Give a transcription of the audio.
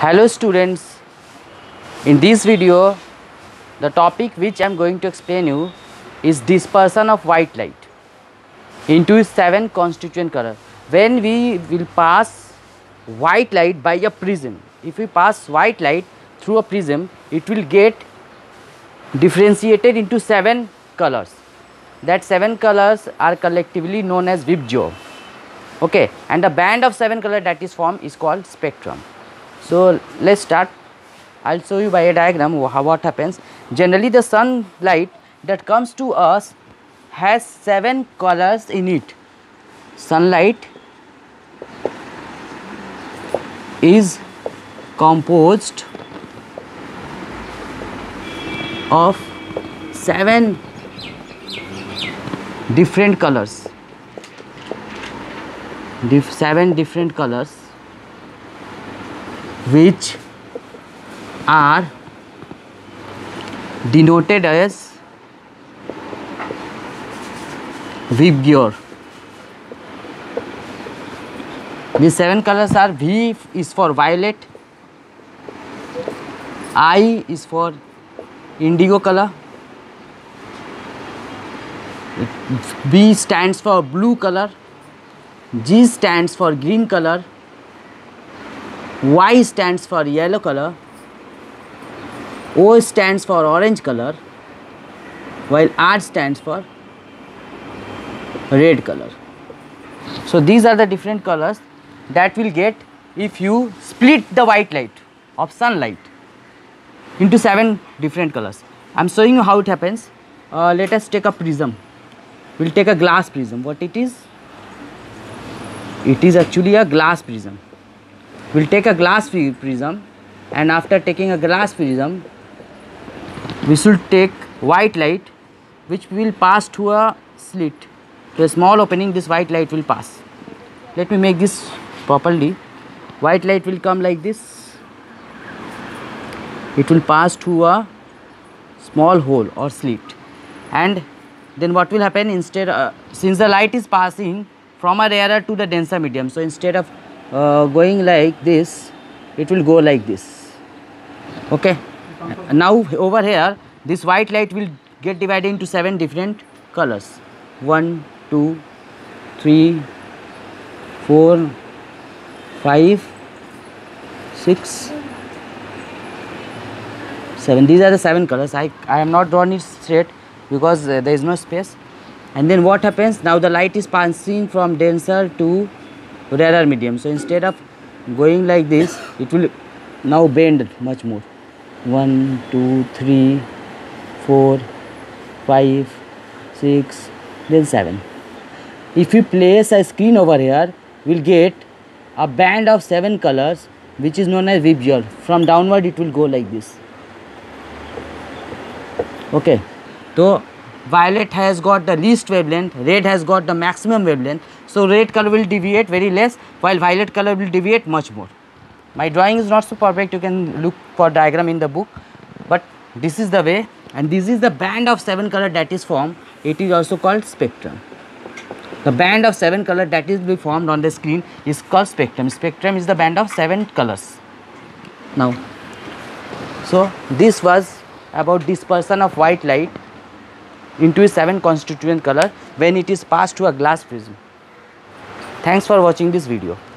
Hello students, in this video the topic which I am going to explain you is dispersion of white light into 7 constituent color. When we will pass white light by a prism, if we pass white light through a prism, it will get differentiated into 7 colors. That 7 colors are collectively known as VIBGYOR. Okay, and the band of 7 color that is formed is called spectrum. So let's start. I'll show you by a diagram what happens. Generally the sunlight that comes to us has 7 colors in it. Sunlight is composed of 7 different colors. 7 different colors which are denoted as VIBGYOR. These 7 colors are: V is for violet, I is for indigo color, B stands for blue color, G stands for green color, Y stands for yellow color, O stands for orange color, while R stands for red color. So these are the different colors that will get if you split the white light of sunlight into 7 different colors. I am showing you how it happens. Let us take a prism. We will take a glass prism. What it is? It is actually a glass prism. We will take a glass prism, and after taking a glass prism, we should take white light which will pass through a slit. To a small opening, this white light will pass. Let me make this properly. White light will come like this. It will pass through a small hole or slit, and then what will happen? Instead, since the light is passing from a rarer to the denser medium, so instead of going like this, it will go like this. Okay. Now over here, this white light will get divided into 7 different colors. 1, 2, 3, 4, 5, 6, 7. These are the 7 colors. I am not drawn it straight because there is no space. And then what happens? Now the light is passing from denser to rarer medium. So instead of going like this, it will now bend much more. 1, 2, 3, 4, 5, 6, then 7. If you place a screen over here, we will get a band of 7 colors which is known as VIBGYOR. From downward it will go like this. Okay, so violet has got the least wavelength, red has got the maximum wavelength. So red color will deviate very less, while violet color will deviate much more. My drawing is not so perfect, you can look for diagram in the book, but this is the way, and this is the band of 7 color that is formed. It is also called spectrum. The band of 7 color that is be formed on the screen is called spectrum. Spectrum is the band of 7 colors. Now, so this was about dispersion of white light into a 7 constituent color when it is passed to a glass prism. Thanks for watching this video.